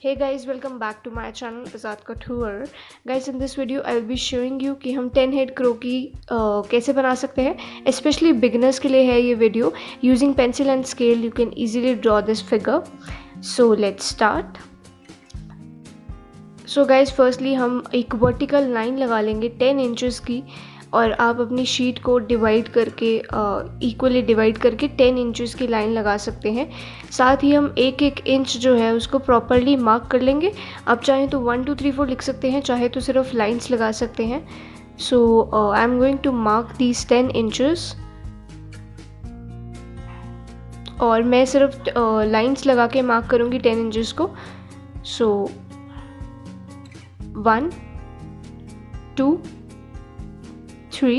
Hey guys, welcome back to my channel Azad Couture. Guys, in this video I will be showing you कि हम 10 head croquis कैसे बना सकते हैं. Especially beginners के लिए है ये video. Using pencil and scale you can easily draw this figure. So let's start. So guys, firstly हम एक vertical line लगा लेंगे 10 inches की, और आप अपनी शीट को डिवाइड करके इक्वली डिवाइड करके 10 इंचेस की लाइन लगा सकते हैं. साथ ही हम एक एक इंच जो है उसको प्रॉपरली मार्क कर लेंगे. आप चाहें तो 1 2 3 4 लिख सकते हैं, चाहे तो सिर्फ लाइंस लगा सकते हैं. So I am going to mark these 10 inches, और मैं सिर्फ लाइंस लगा के मार्क करूँगी 10 इंचेस को. So 1 2 3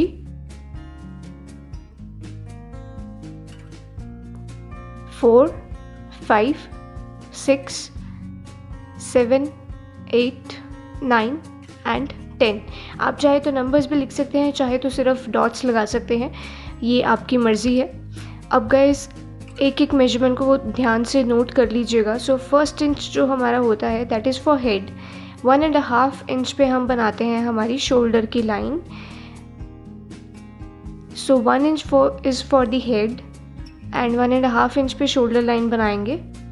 4 5 6 7 8 9 and 10. आप चाहे तो नंबर्स भी लिख सकते हैं, चाहे तो सिर्फ डॉट्स लगा सकते हैं, ये आपकी मर्ज़ी है. अब गाइस एक एक मेजरमेंट को ध्यान से नोट कर लीजिएगा. सो फर्स्ट इंच जो हमारा होता है that is for head. 1.5 inch पे हम बनाते हैं हमारी शोल्डर की line. So 1 inch is for the head and 1.5 inch पे शोल्डर लाइन बनाएंगे.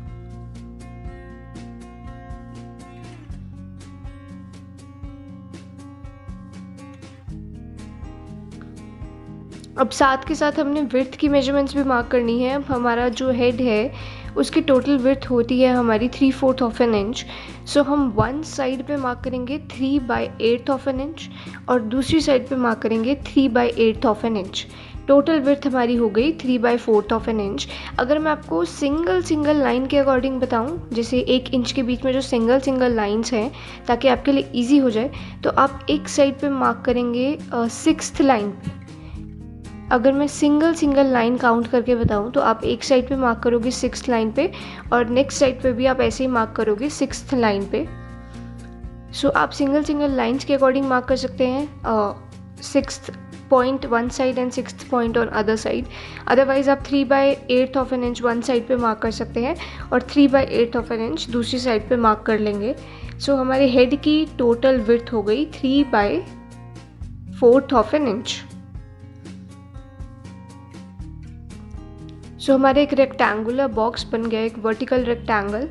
अब साथ के साथ हमने विड्थ की मेजरमेंट्स भी मार्क करनी है. अब हमारा जो हेड है उसकी टोटल विड्थ होती है हमारी 3/4 ऑफ एन इंच. सो हम वन साइड पे मार्क करेंगे 3/8 ऑफ एन इंच, और दूसरी साइड पे मार्क करेंगे 3/8 of an inch. Total width हमारी हो गई 3/4 ऑफ एन इंच. अगर मैं आपको सिंगल लाइन के अकॉर्डिंग बताऊं, जैसे 1 इंच के बीच में जो सिंगल लाइंस हैं, ताकि आपके लिए ईजी हो जाए, तो आप एक साइड पे मार्क करेंगे 6th लाइन पे. अगर मैं सिंगल लाइन काउंट करके बताऊं तो आप एक साइड पे मार्क करोगे 6th लाइन पे, और नेक्स्ट साइड पे भी आप ऐसे ही मार्क करोगे 6th लाइन पे. सो आप सिंगल लाइंस के अकॉर्डिंग मार्क कर सकते हैं 6th point one side and 6th point on other side. Otherwise आप 3/8 of an inch one side पे मार्क कर सकते हैं और 3/8 ऑफ एन इंच दूसरी साइड पे मार्क कर लेंगे. सो हमारे हेड की टोटल विड्थ हो गई 3/4 ऑफ एन इंच. सो हमारे एक रेक्टेंगुलर बॉक्स बन गया, एक वर्टिकल रेक्टेंगल.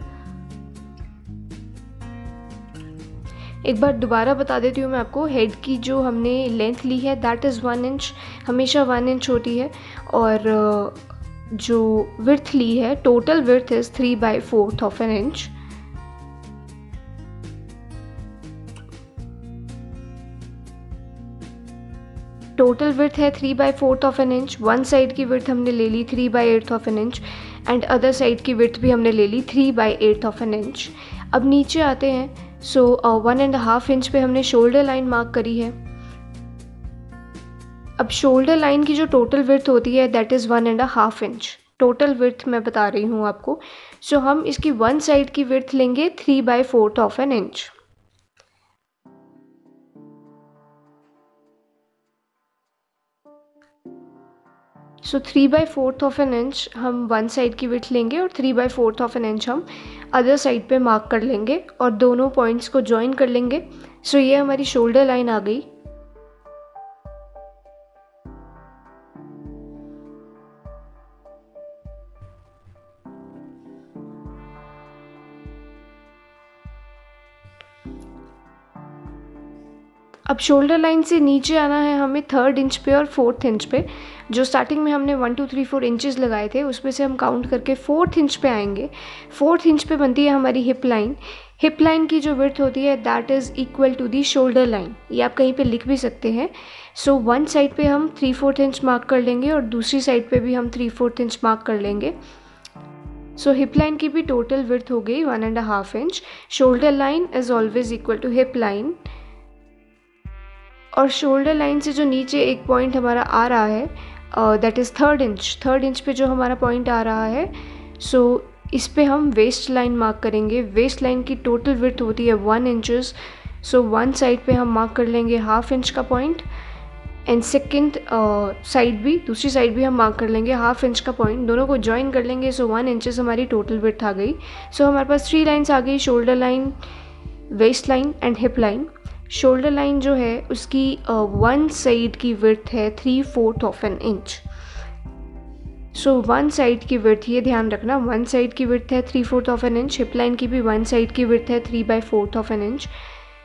एक बार दोबारा बता देती हूँ मैं आपको, हेड की जो हमने लेंथ ली है दैट इज़ 1 इंच, हमेशा 1 इंच होती है, और जो विड्थ ली है total width is 3/4 of an inch. Total width है 3/4 of an inch. One side की विड्थ हमने ले ली 3/8 of an inch, and other side की विड्थ भी हमने ले ली 3/8 ऑफ एन इंच. अब नीचे आते हैं. सो 1.5 इंच पे हमने शोल्डर लाइन मार्क करी है. अब शोल्डर लाइन की जो टोटल विड्थ होती है that is 1.5 inch. Total width मैं बता रही हूँ आपको. सो हम इसकी वन साइड की विड्थ लेंगे 3/4 of an inch. So 3/4 of an inch हम वन साइड की विड्थ लेंगे, और 3/4 ऑफ एन इंच हम अदर साइड पे मार्क कर लेंगे और दोनों पॉइंट्स को जॉइन कर लेंगे. सो ये हमारी शोल्डर लाइन आ गई. अब शोल्डर लाइन से नीचे आना है हमें 3rd इंच पे और 4th इंच पे. जो स्टार्टिंग में हमने 1 2 3 4 इंचेस लगाए थे उसमें से हम काउंट करके 4th इंच पे आएंगे. 4th इंच पे बनती है हमारी हिप लाइन. हिप लाइन की जो विड्थ होती है that is equal to the shoulder line. ये आप कहीं पे लिख भी सकते हैं. सो वन साइड पे हम 3/4 इंच मार्क कर लेंगे, और दूसरी साइड पे भी हम 3/4 इंच मार्क कर लेंगे. सो हिप लाइन की भी टोटल विड्थ हो गई 1.5 inch. Shoulder line is always equal to hip line. और शोल्डर लाइन से जो नीचे एक पॉइंट हमारा आ रहा है that is 3rd inch. 3rd inch पे जो हमारा पॉइंट आ रहा है, सो इस पे हम वेस्ट लाइन मार्क करेंगे. वेस्ट लाइन की टोटल विड्थ होती है 1 इंचेस. सो वन साइड पे हम मार्क कर लेंगे 1/2 इंच का पॉइंट, एंड सेकेंड साइड भी, दूसरी साइड भी हम मार्क कर लेंगे 1/2 इंच का पॉइंट, दोनों को ज्वाइन कर लेंगे। सो 1 इंचेस हमारी टोटल विड्थ आ गई। सो हमारे पास 3 लाइन्स आ गई, shoulder line, waist line and hip line. Shoulder line जो है उसकी वन साइड की विड्थ है 3/4 of an inch. So one side की विड्थ, ये ध्यान रखना, वन साइड की विड्थ है 3/4 of an inch. Hip line की भी वन साइड की विड्थ है 3/4 ऑफ एन इंच।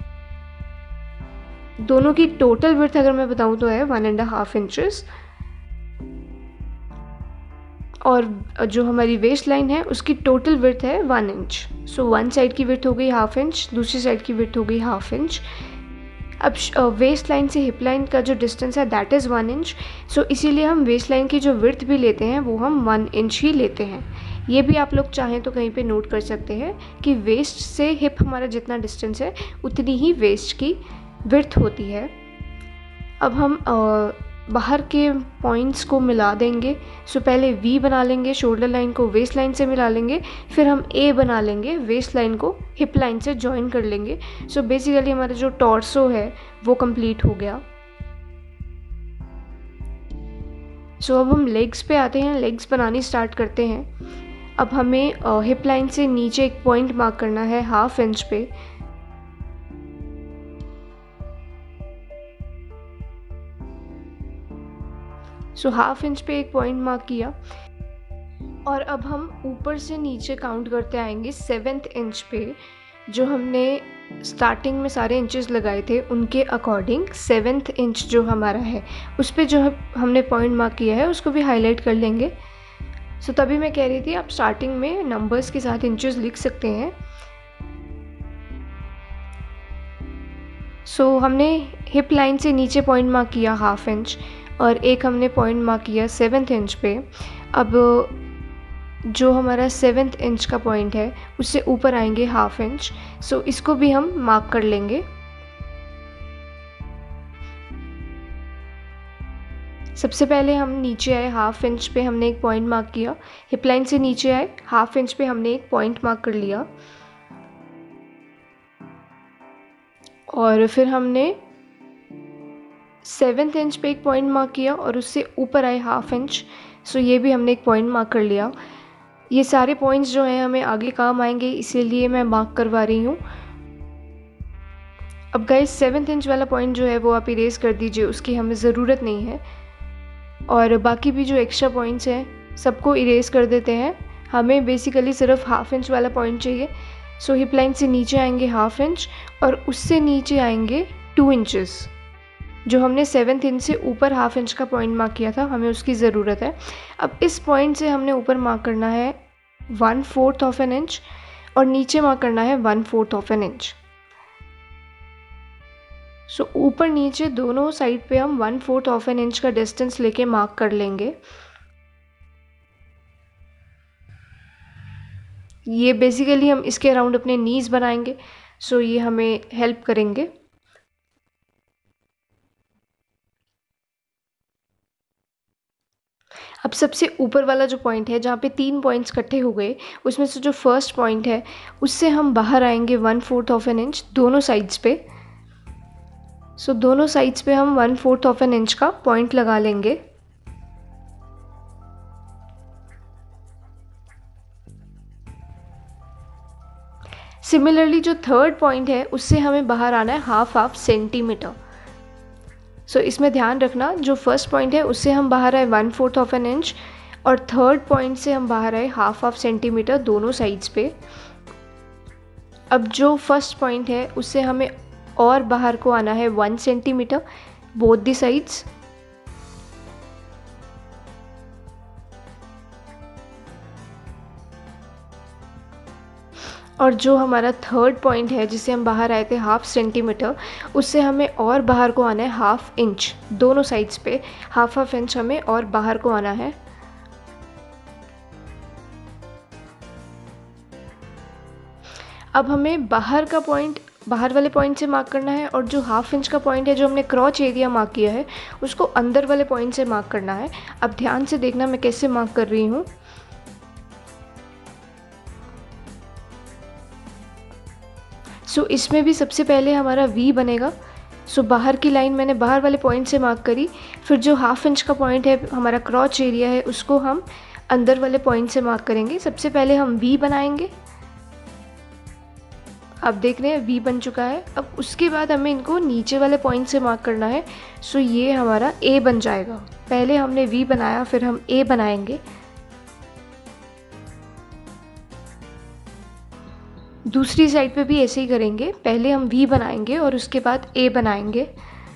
दोनों की टोटल विड्थ अगर मैं बताऊं तो है 1.5 इंचेस। और जो हमारी वेस्ट लाइन है उसकी टोटल विड्थ है 1 इंच। सो वन साइड की विड्थ हो गई 1/2 इंच, दूसरी साइड की विड्थ हो गई 1/2 इंच। अब वेस्ट लाइन से हिप लाइन का जो डिस्टेंस है दैट इज़ 1 इंच। सो इसीलिए हम वेस्ट लाइन की जो विड्थ भी लेते हैं वो हम 1 इंच ही लेते हैं। ये भी आप लोग चाहें तो कहीं पे नोट कर सकते हैं कि वेस्ट से हिप हमारा जितना डिस्टेंस है उतनी ही वेस्ट की विड्थ होती है। अब हम बाहर के पॉइंट्स को मिला देंगे। सो पहले वी बना लेंगे, शोल्डर लाइन को वेस्ट लाइन से मिला लेंगे, फिर हम ए बना लेंगे, वेस्ट लाइन को हिप लाइन से जॉइन कर लेंगे। सो बेसिकली हमारा जो टॉर्सो है वो कंप्लीट हो गया। सो अब हम लेग्स पे आते हैं, लेग्स बनानी स्टार्ट करते हैं। अब हमें हिप लाइन से नीचे एक पॉइंट मार्क करना है 1/2 इंच पे। सो 1/2 इंच पे एक पॉइंट मार्क किया और अब हम ऊपर से नीचे काउंट करते आएंगे 7th इंच पे। जो हमने स्टार्टिंग में सारे इंचेस लगाए थे उनके अकॉर्डिंग 7th इंच जो हमारा है उस पे जो हमने पॉइंट मार्क किया है उसको भी हाईलाइट कर लेंगे। सो तभी मैं कह रही थी आप स्टार्टिंग में नंबर्स के साथ इंचेस लिख सकते हैं। सो हमने हिप लाइन से नीचे पॉइंट मार्क किया 1/2 इंच और एक हमने पॉइंट मार्क किया 7th इंच पे। अब जो हमारा 7th इंच का पॉइंट है उससे ऊपर आएंगे 1/2 इंच। सो इसको भी हम मार्क कर लेंगे। सबसे पहले हम नीचे आए 1/2 इंच पे, हमने एक पॉइंट मार्क किया। हिप लाइन से नीचे आए 1/2 इंच पे, हमने एक पॉइंट मार्क कर लिया और फिर हमने 7th इंच पे एक पॉइंट मार्क किया और उससे ऊपर आए 1/2 इंच। सो ये भी हमने एक पॉइंट मार्क कर लिया। ये सारे पॉइंट्स जो हैं हमें आगे काम आएंगे इसीलिए मैं मार्क करवा रही हूँ। अब गाइस 7th इंच वाला पॉइंट जो है वो आप इरेज कर दीजिए, उसकी हमें ज़रूरत नहीं है। और बाकी भी जो एक्स्ट्रा पॉइंट्स हैं सबको इरेज कर देते हैं। हमें बेसिकली सिर्फ 1/2 इंच वाला पॉइंट चाहिए। सो हिप लाइन से नीचे आएंगे 1/2 इंच और उससे नीचे आएंगे 2 इंचेस। जो हमने 7th इंच से ऊपर 1/2 इंच का पॉइंट मार्क किया था हमें उसकी ज़रूरत है। अब इस पॉइंट से हमने ऊपर मार्क करना है 1/4 ऑफ एन इंच और नीचे मार्क करना है 1/4 ऑफ एन इंच। सो ऊपर नीचे दोनों साइड पे हम 1/4 ऑफ एन इंच का डिस्टेंस लेके मार्क कर लेंगे। ये बेसिकली हम इसके अराउंड अपने नीज बनाएंगे। सो ये हमें हेल्प करेंगे। अब सबसे ऊपर वाला जो पॉइंट है जहाँ पे 3 पॉइंट्स इकट्ठे हो गए उसमें से जो फर्स्ट पॉइंट है उससे हम बाहर आएंगे 1/4 ऑफ एन इंच दोनों साइड्स पे। सो दोनों साइड्स पे हम 1/4 ऑफ एन इंच का पॉइंट लगा लेंगे। सिमिलरली जो थर्ड पॉइंट है उससे हमें बाहर आना है 1/2 सेंटीमीटर। सो इसमें ध्यान रखना जो फर्स्ट पॉइंट है उससे हम बाहर आए 1/4 ऑफ एन इंच और थर्ड पॉइंट से हम बाहर आए 1/2 सेंटीमीटर दोनों साइड्स पे। अब जो फर्स्ट पॉइंट है उससे हमें और बाहर को आना है 1 सेंटीमीटर बोथ दी साइड्स। और जो हमारा थर्ड पॉइंट है जिससे हम बाहर आए थे 1/2 सेंटीमीटर उससे हमें और बाहर को आना है 1/2 इंच दोनों साइड्स पे। 1/2 इंच हमें और बाहर को आना है। अब हमें बाहर का पॉइंट बाहर वाले पॉइंट से मार्क करना है और जो 1/2 इंच का पॉइंट है जो हमने क्रॉच एरिया मार्क किया है उसको अंदर वाले पॉइंट से मार्क करना है। अब ध्यान से देखना मैं कैसे मार्क कर रही हूँ। सो इसमें भी सबसे पहले हमारा वी बनेगा। सो बाहर की लाइन मैंने बाहर वाले पॉइंट से मार्क करी, फिर जो हाफ इंच का पॉइंट है हमारा क्रॉच एरिया है उसको हम अंदर वाले पॉइंट से मार्क करेंगे। सबसे पहले हम वी बनाएंगे, आप देख रहे हैं वी बन चुका है। अब उसके बाद हमें इनको नीचे वाले पॉइंट से मार्क करना है। सो ये हमारा ए बन जाएगा। पहले हमने वी बनाया, फिर हम ए बनाएंगे। दूसरी साइड पे भी ऐसे ही करेंगे, पहले हम वी बनाएंगे और उसके बाद ए बनाएंगे।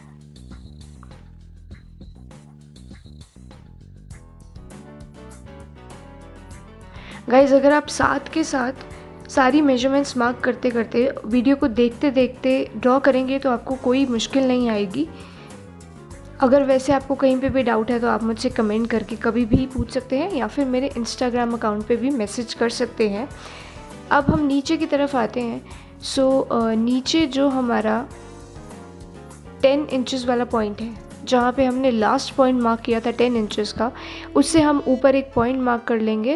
गाइज अगर आप साथ के साथ सारी मेजरमेंट्स मार्क करते करते वीडियो को देखते देखते ड्रॉ करेंगे तो आपको कोई मुश्किल नहीं आएगी। अगर वैसे आपको कहीं पे भी डाउट है तो आप मुझसे कमेंट करके कभी भी पूछ सकते हैं या फिर मेरे इंस्टाग्राम अकाउंट पे भी मैसेज कर सकते हैं। अब हम नीचे की तरफ आते हैं। सो नीचे जो हमारा 10 इंचेस वाला पॉइंट है, जहाँ पे हमने लास्ट पॉइंट मार्क किया था 10 इंचेस का, उससे हम ऊपर एक पॉइंट मार्क कर लेंगे।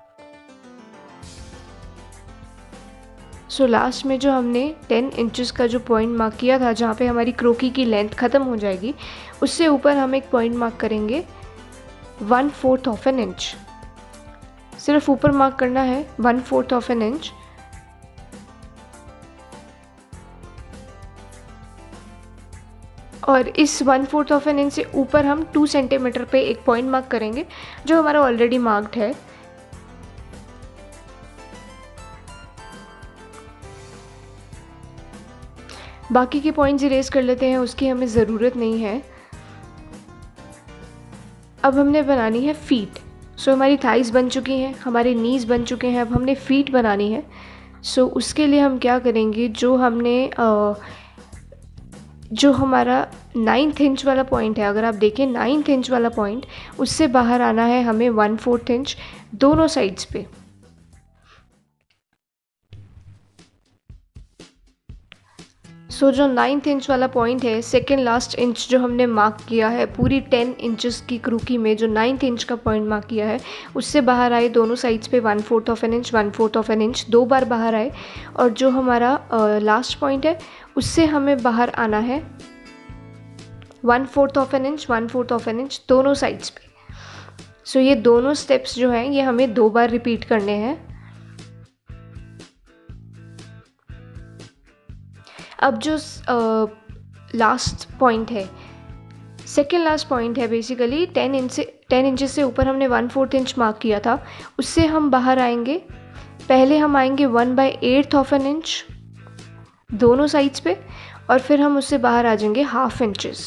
सो लास्ट में जो हमने 10 इंचेस का जो पॉइंट मार्क किया था, जहाँ पे हमारी क्रोकी की लेंथ ख़त्म हो जाएगी, उससे ऊपर हम एक पॉइंट मार्क करेंगे 1/4 ऑफ एन इंच। सिर्फ ऊपर मार्क करना है 1/4 ऑफ एन इंच। और इस 1/4 ऑफ एन इंच से ऊपर हम 2 सेंटीमीटर पे एक पॉइंट मार्क करेंगे जो हमारा ऑलरेडी मार्क्ड है। बाकी के पॉइंट्स इरेज कर लेते हैं, उसकी हमें ज़रूरत नहीं है। अब हमने बनानी है फीट। सो हमारी थाइस बन चुकी हैं, हमारे नीज़ बन चुके हैं, अब हमने फीट बनानी है। सो उसके लिए हम क्या करेंगे, जो हमारा 9th इंच वाला पॉइंट है, अगर आप देखें 9th इंच वाला पॉइंट, उससे बाहर आना है हमें 1/4 इंच दोनों साइड्स पे। सो जो 9th इंच वाला पॉइंट है, सेकेंड लास्ट इंच जो हमने मार्क किया है पूरी 10 इंचेस की क्रूकी में, जो 9th इंच का पॉइंट मार्क किया है, उससे बाहर आए दोनों साइड्स पे 1/4 of an inch 1/4 of an inch 2 बार बाहर आए। और जो हमारा लास्ट पॉइंट है उससे हमें बाहर आना है 1/4 of an inch 1/4 of an inch दोनों साइड्स पे। सो ये दोनों स्टेप्स जो हैं ये हमें 2 बार रिपीट करने हैं। अब जो लास्ट पॉइंट है, सेकेंड लास्ट पॉइंट है, बेसिकली 10 इंचेस से ऊपर हमने 1/4 इंच मार्क किया था, उससे हम बाहर आएंगे। पहले हम आएंगे 1/8 ऑफ एन इंच दोनों साइड्स पे, और फिर हम उससे बाहर आ जाएंगे 1/2 इंचेस।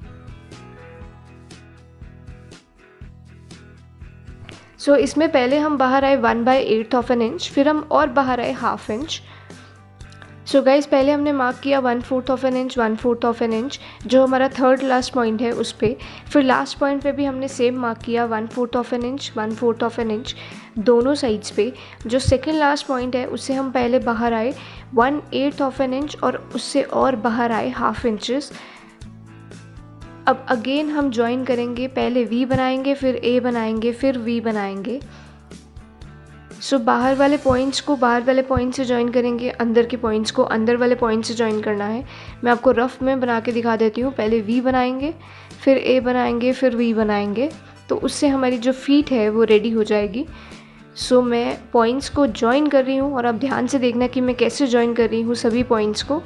सो इसमें पहले हम बाहर आए 1/8 ऑफ एन इंच, फिर हम और बाहर आए 1/2 इंच। सो गाइज़ पहले हमने मार्क किया 1/4 of an inch 1/4 of an inch, जो हमारा थर्ड लास्ट पॉइंट है उस पर। फिर लास्ट पॉइंट पे भी हमने सेम मार्क किया 1/4 of an inch 1/4 of an inch दोनों साइड्स पे। जो सेकेंड लास्ट पॉइंट है उससे हम पहले बाहर आए 1/8 ऑफ एन इंच और उससे और बाहर आए 1/2 इंचेस। अब अगेन हम ज्वाइन करेंगे, पहले वी बनाएंगे, फिर ए बनाएंगे, फिर वी बनाएंगे। सो बाहर वाले पॉइंट्स को बाहर वाले पॉइंट से ज्वाइन करेंगे, अंदर के पॉइंट्स को अंदर वाले पॉइंट से ज्वाइन करना है। मैं आपको रफ में बना के दिखा देती हूँ। पहले वी बनाएंगे, फिर ए बनाएंगे, फिर वी बनाएंगे, तो उससे हमारी जो फीट है वो रेडी हो जाएगी। सो मैं पॉइंट्स को ज्वाइन कर रही हूँ और आप ध्यान से देखना कि मैं कैसे ज्वाइन कर रही हूँ सभी पॉइंट्स को।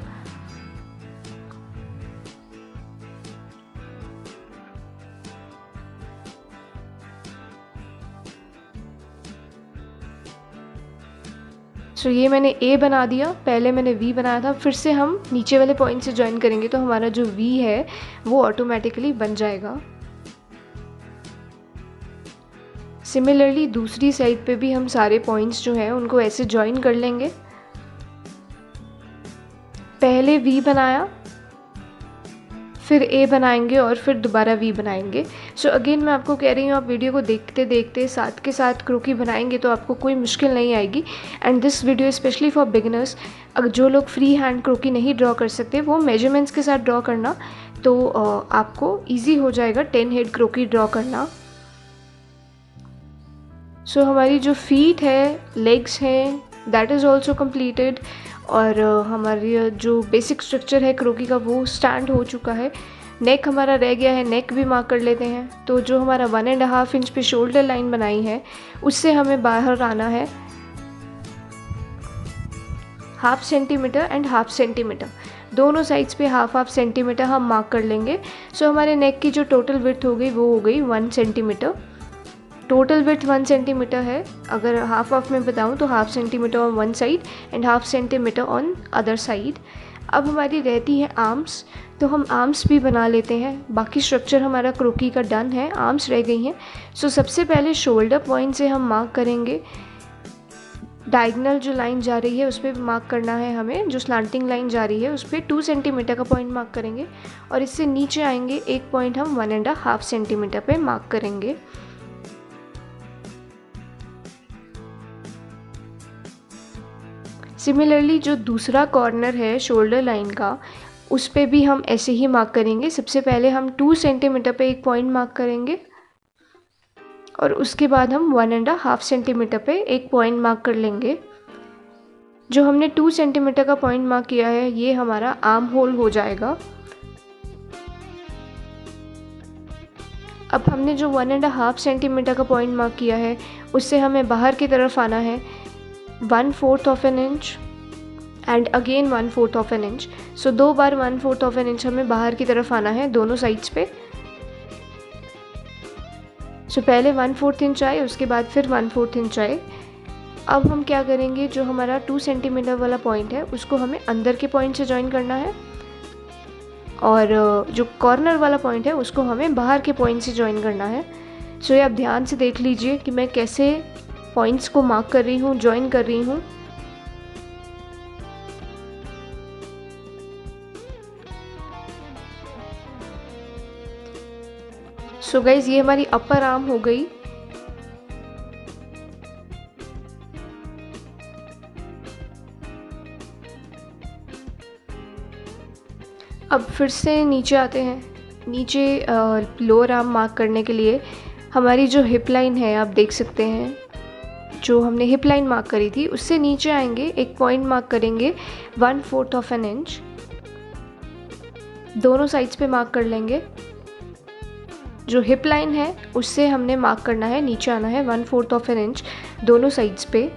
सो ये मैंने ए बना दिया, पहले मैंने वी बनाया था, फिर से हम नीचे वाले पॉइंट से ज्वाइन करेंगे तो हमारा जो वी है वो ऑटोमेटिकली बन जाएगा। सिमिलरली दूसरी साइड पे भी हम सारे पॉइंट्स जो हैं उनको ऐसे ज्वाइन कर लेंगे। पहले वी बनाया, फिर ए बनाएंगे और फिर दोबारा वी बनाएंगे। सो अगेन मैं आपको कह रही हूँ, आप वीडियो को देखते देखते साथ के साथ क्रोकी बनाएंगे तो आपको कोई मुश्किल नहीं आएगी। And this video specially for beginners, अगर जो लोग फ्री हैंड क्रोकी नहीं ड्रॉ कर सकते वो मेजरमेंट्स के साथ ड्रॉ करना, तो आपको ईजी हो जाएगा 10 हेड क्रोकी ड्रॉ करना। सो हमारी जो फीट है, लेग्स हैं, दैट इज़ ऑल्सो कम्प्लीटेड। और हमारी जो बेसिक स्ट्रक्चर है क्रोकी का वो स्टैंड हो चुका है। नेक हमारा रह गया है, नेक भी मार्क कर लेते हैं। तो जो हमारा 1.5 इंच पे शोल्डर लाइन बनाई है उससे हमें बाहर आना है 1/2 सेंटीमीटर एंड 1/2 सेंटीमीटर, दोनों साइड्स पे 1/2 सेंटीमीटर हम मार्क कर लेंगे। सो हमारे नेक की जो टोटल विड्थ हो गई वो हो गई 1 सेंटीमीटर। टोटल विड्थ 1 सेंटीमीटर है। अगर हाफ में बताऊँ तो 1/2 centimetre on one side and 1/2 centimetre on other side. अब हमारी रहती है आर्म्स, तो हम आर्म्स भी बना लेते हैं। बाकी स्ट्रक्चर हमारा क्रोकी का डन है, आर्म्स रह गई हैं। सो सबसे पहले शोल्डर पॉइंट से हम मार्क करेंगे। डायगनल जो लाइन जा रही है उस पर मार्क करना है हमें, जो स्लांटिंग लाइन जा रही है उस पर 2 सेंटीमीटर का पॉइंट मार्क करेंगे और इससे नीचे आएंगे एक पॉइंट हम 1.5 सेंटीमीटर पे मार्क करेंगे। सिमिलरली जो दूसरा कॉर्नर है शोल्डर लाइन का उस पे भी हम ऐसे ही मार्क करेंगे। सबसे पहले हम 2 सेंटीमीटर पे एक पॉइंट मार्क करेंगे और उसके बाद हम 1.5 सेंटीमीटर पे एक पॉइंट मार्क कर लेंगे। जो हमने 2 सेंटीमीटर का पॉइंट मार्क किया है ये हमारा आर्म होल हो जाएगा। अब हमने जो 1.5 सेंटीमीटर का पॉइंट मार्क किया है उससे हमें बाहर की तरफ आना है 1/4 of an inch and again 1/4 of an inch. So 2 बार 1/4 ऑफ एन इंच हमें बाहर की तरफ आना है दोनों साइड्स पे। सो पहले 1/4 इंच आए, उसके बाद फिर 1/4 इंच आए। अब हम क्या करेंगे, जो हमारा 2 सेंटीमीटर वाला पॉइंट है उसको हमें अंदर के पॉइंट से ज्वाइन करना है और जो कॉर्नर वाला पॉइंट है उसको हमें बाहर के पॉइंट से ज्वाइन करना है। सो ये आप ध्यान से देख लीजिए कि मैं कैसे पॉइंट्स को मार्क कर रही हूँ, ज्वाइन कर रही हूँ। सो गाइज ये हमारी अपर आर्म हो गई। अब फिर से नीचे आते हैं। नीचे लोअर आर्म मार्क करने के लिए हमारी जो हिप लाइन है आप देख सकते हैं, जो हमने हिप लाइन मार्क करी थी उससे नीचे आएंगे, एक पॉइंट मार्क करेंगे 1/4 ऑफ एन इंच, दोनों साइड्स पे मार्क कर लेंगे। जो हिप लाइन है उससे हमने मार्क करना है, नीचे आना है 1/4 ऑफ एन इंच दोनों साइड्स पे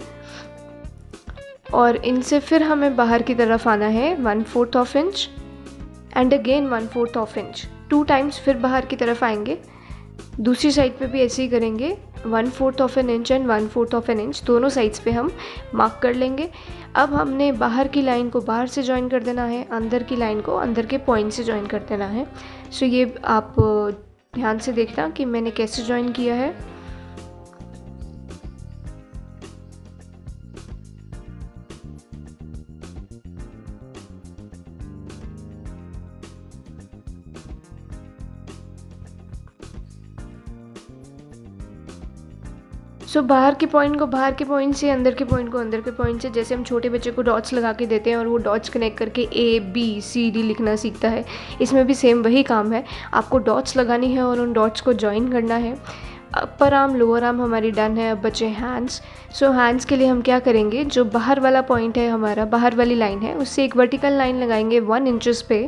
और इनसे फिर हमें बाहर की तरफ आना है 1/4 of inch and again 1/4 of inch, 2 times फिर बाहर की तरफ आएंगे। दूसरी साइड पे भी ऐसे ही करेंगे, 1/4 of an inch and 1/4 of an inch दोनों साइड्स पे हम मार्क कर लेंगे। अब हमने बाहर की लाइन को बाहर से ज्वाइन कर देना है, अंदर की लाइन को अंदर के पॉइंट से ज्वाइन कर देना है। सो ये आप ध्यान से देखना कि मैंने कैसे ज्वाइन किया है। सो बाहर के पॉइंट को बाहर के पॉइंट से, अंदर के पॉइंट को अंदर के पॉइंट से, जैसे हम छोटे बच्चे को डॉट्स लगा के देते हैं और वो डॉट्स कनेक्ट करके ABCD लिखना सीखता है, इसमें भी सेम वही काम है। आपको डॉट्स लगानी है और उन डॉट्स को ज्वाइन करना है। अपर आर्म लोअर आर्म हमारी डन है। अब बचे हैंड्स। सो हैंड्स के लिए हम क्या करेंगे, जो बाहर वाला पॉइंट है हमारा, बाहर वाली लाइन है, उससे एक वर्टिकल लाइन लगाएंगे 1 इंचेस पे।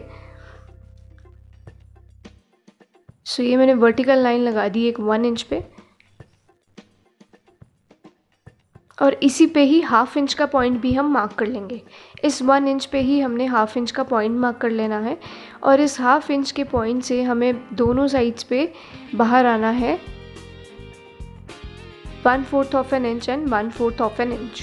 सो ये मैंने वर्टिकल लाइन लगा दी एक 1 इंच पे और इसी पे ही 1/2 इंच का पॉइंट भी हम मार्क कर लेंगे। इस 1 इंच पे ही हमने 1/2 इंच का पॉइंट मार्क कर लेना है और इस 1/2 इंच के पॉइंट से हमें दोनों साइड्स पे बाहर आना है 1/4 of an inch and 1/4 of an inch.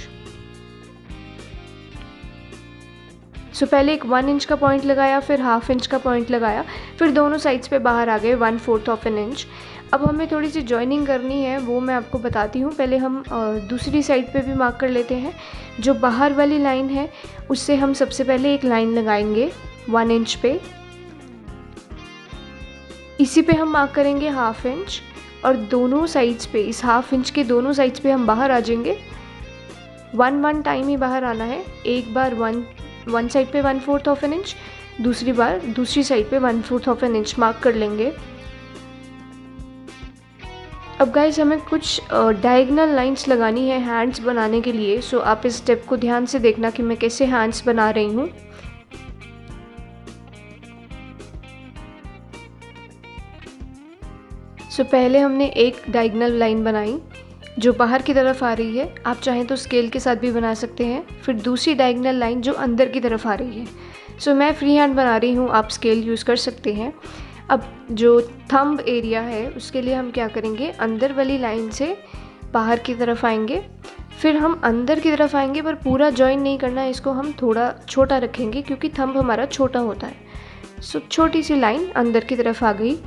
So पहले एक 1 इंच का पॉइंट लगाया, फिर 1/2 इंच का पॉइंट लगाया, फिर दोनों साइड्स पे बाहर आ गए 1/4 ऑफ एन इंच। अब हमें थोड़ी सी जॉइनिंग करनी है, वो मैं आपको बताती हूँ। पहले हम दूसरी साइड पे भी मार्क कर लेते हैं। जो बाहर वाली लाइन है उससे हम सबसे पहले एक लाइन लगाएंगे 1 इंच पे, इसी पे हम मार्क करेंगे 1/2 इंच और दोनों साइड्स पे, इस 1/2 इंच के दोनों साइड्स पे हम बाहर आ जाएंगे। 1 टाइम ही बाहर आना है। एक बार वन साइड पे 1/4 ऑफ एन इंच, दूसरी बार दूसरी साइड पे 1/4 ऑफ एन इंच मार्क कर लेंगे। अब गाइस हमें कुछ डायगोनल लाइंस लगानी है हैंड्स बनाने के लिए। सो आप इस स्टेप को ध्यान से देखना कि मैं कैसे हैंड्स बना रही हूँ। सो पहले हमने एक डायगोनल लाइन बनाई जो बाहर की तरफ आ रही है। आप चाहें तो स्केल के साथ भी बना सकते हैं। फिर दूसरी डायगोनल लाइन जो अंदर की तरफ आ रही है। सो मैं फ्री हैंड बना रही हूँ, आप स्केल यूज़ कर सकते हैं। अब जो थंब एरिया है उसके लिए हम क्या करेंगे, अंदर वाली लाइन से बाहर की तरफ आएंगे, फिर हम अंदर की तरफ आएंगे, पर पूरा जॉइन नहीं करना है, इसको हम थोड़ा छोटा रखेंगे क्योंकि थंब हमारा छोटा होता है। सो छोटी सी लाइन अंदर की तरफ आ गई।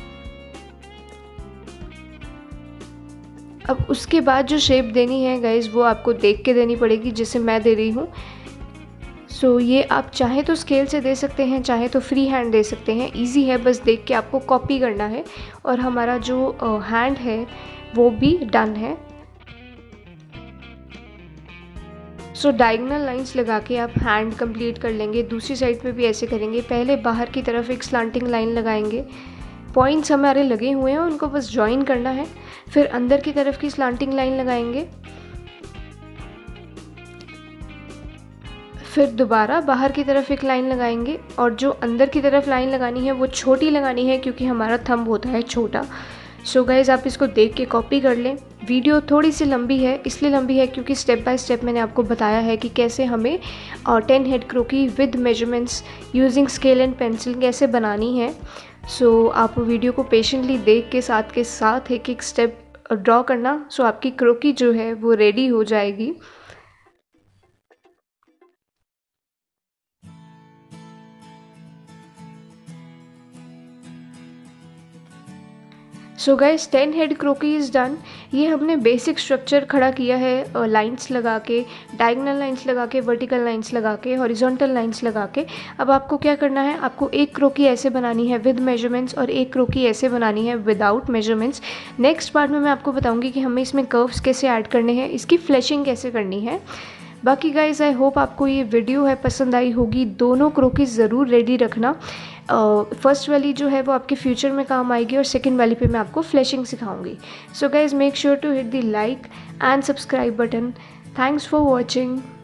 अब उसके बाद जो शेप देनी है गाइज वो आपको देख के देनी पड़ेगी, जैसे मैं दे रही हूँ। सो ये आप चाहे तो स्केल से दे सकते हैं, चाहे तो फ्री हैंड दे सकते हैं। इजी है, बस देख के आपको कॉपी करना है और हमारा जो हैंड है वो भी डन है। सो डायगोनल लाइंस लगा के आप हैंड कंप्लीट कर लेंगे। दूसरी साइड पे भी ऐसे करेंगे। पहले बाहर की तरफ एक स्लांटिंग लाइन लगाएंगे, पॉइंट्स हमारे लगे हुए हैं उनको बस ज्वाइन करना है। फिर अंदर की तरफ की स्लांटिंग लाइन लगाएंगे, फिर दोबारा बाहर की तरफ एक लाइन लगाएंगे और जो अंदर की तरफ लाइन लगानी है वो छोटी लगानी है क्योंकि हमारा थंब होता है छोटा। सो गाइज़ आप इसको देख के कॉपी कर लें। वीडियो थोड़ी सी लंबी है, इसलिए लंबी है क्योंकि स्टेप बाय स्टेप मैंने आपको बताया है कि कैसे हमें 10 head croquis with measurements using scale and pencil कैसे बनानी है। सो आप वीडियो को पेशेंटली देख के साथ एक एक स्टेप ड्रॉ करना। सो आपकी क्रोकी जो है वो रेडी हो जाएगी। So guys 10 head croquis is done. ये हमने बेसिक स्ट्रक्चर खड़ा किया है, लाइंस लगा के, डायगोनल लाइंस लगा के, वर्टिकल लाइंस लगा के, हॉरिजॉन्टल लाइंस लगा के। अब आपको क्या करना है, आपको एक क्रोकी ऐसे बनानी है विद मेजरमेंट्स और एक क्रोकी ऐसे बनानी है विदाउट मेजरमेंट्स। नेक्स्ट पार्ट में मैं आपको बताऊंगी कि हमें इसमें कर्व्स कैसे ऐड करने हैं, इसकी फ्लैशिंग कैसे करनी है। बाकी गाइज आई होप आपको ये वीडियो है पसंद आई होगी। दोनों क्रोकीज ज़रूर रेडी रखना। फर्स्ट वाली जो है वो आपके फ्यूचर में काम आएगी और सेकंड वाली पे मैं आपको फ्लैशिंग सिखाऊंगी। So guys make sure to hit the like and subscribe button. Thanks for watching.